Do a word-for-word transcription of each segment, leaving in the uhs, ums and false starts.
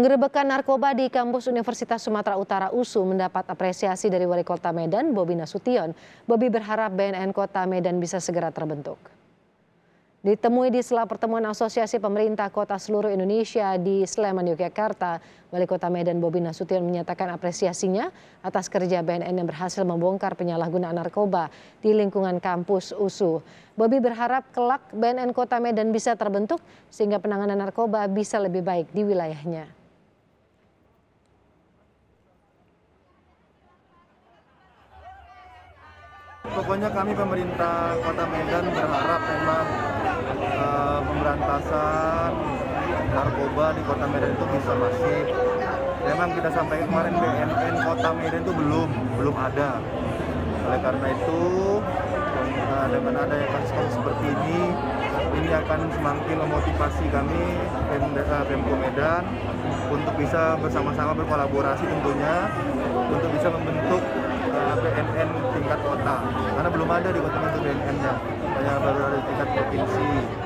Penggerebekan narkoba di kampus Universitas Sumatera Utara U S U mendapat apresiasi dari Wali Kota Medan, Bobi Nasution. Bobi berharap B N N Kota Medan bisa segera terbentuk. Ditemui di sela pertemuan Asosiasi Pemerintah Kota seluruh Indonesia di Sleman, Yogyakarta, Wali Kota Medan Bobi Nasution menyatakan apresiasinya atas kerja B N N yang berhasil membongkar penyalahgunaan narkoba di lingkungan kampus U S U. Bobi berharap kelak B N N Kota Medan bisa terbentuk sehingga penanganan narkoba bisa lebih baik di wilayahnya. Pokoknya kami pemerintah Kota Medan berharap memang uh, pemberantasan narkoba di Kota Medan itu bisa masif. Memang kita sampaikan kemarin B N N Kota Medan itu belum belum ada. Oleh karena itu uh, dengan adanya kasus-kasus seperti ini, ini akan semakin memotivasi kami Pemko Medan untuk bisa bersama-sama berkolaborasi tentunya untuk bisa membentuk B N N tingkat kota, karena belum ada di Kota Medan B N N-nya, hanya baru ada di tingkat provinsi.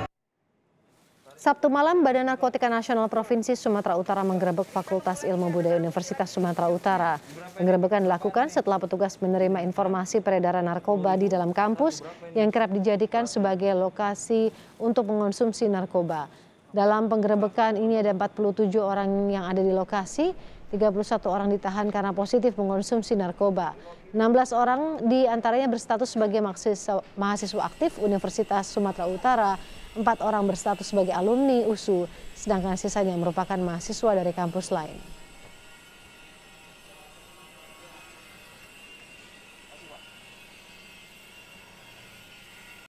Sabtu malam, Badan Narkotika Nasional Provinsi Sumatera Utara menggerebek Fakultas Ilmu Budaya Universitas Sumatera Utara. Penggerebekan dilakukan setelah petugas menerima informasi peredaran narkoba di dalam kampus yang kerap dijadikan sebagai lokasi untuk mengonsumsi narkoba. Dalam penggerebekan ini ada empat puluh tujuh orang yang ada di lokasi, tiga puluh satu orang ditahan karena positif mengonsumsi narkoba. enam belas orang diantaranya berstatus sebagai mahasiswa, mahasiswa aktif Universitas Sumatera Utara, empat orang berstatus sebagai alumni U S U, sedangkan sisanya merupakan mahasiswa dari kampus lain.